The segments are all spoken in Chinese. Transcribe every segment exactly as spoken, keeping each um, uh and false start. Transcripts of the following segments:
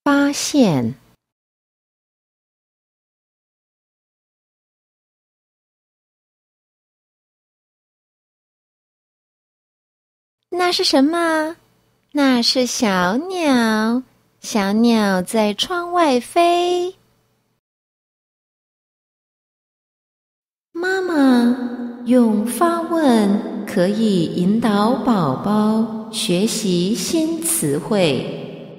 发现，那是什么？那是小鸟，小鸟在窗外飞。妈妈用发问可以引导宝宝学习新词汇。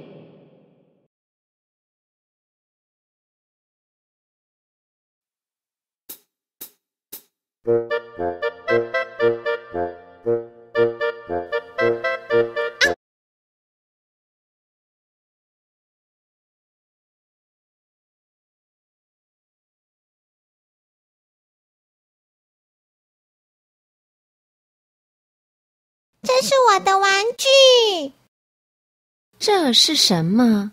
这是我的玩具。 这是什么？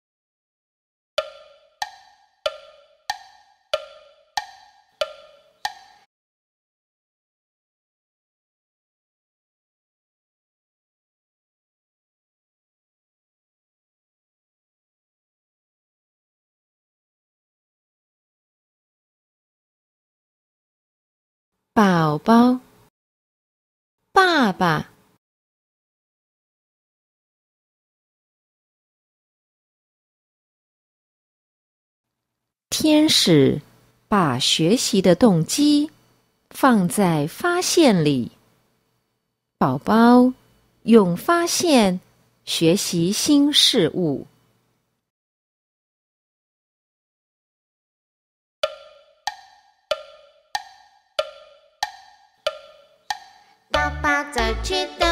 宝宝，爸爸，天使把学习的动机放在发现里，宝宝用发现学习新事物。 爸爸走去的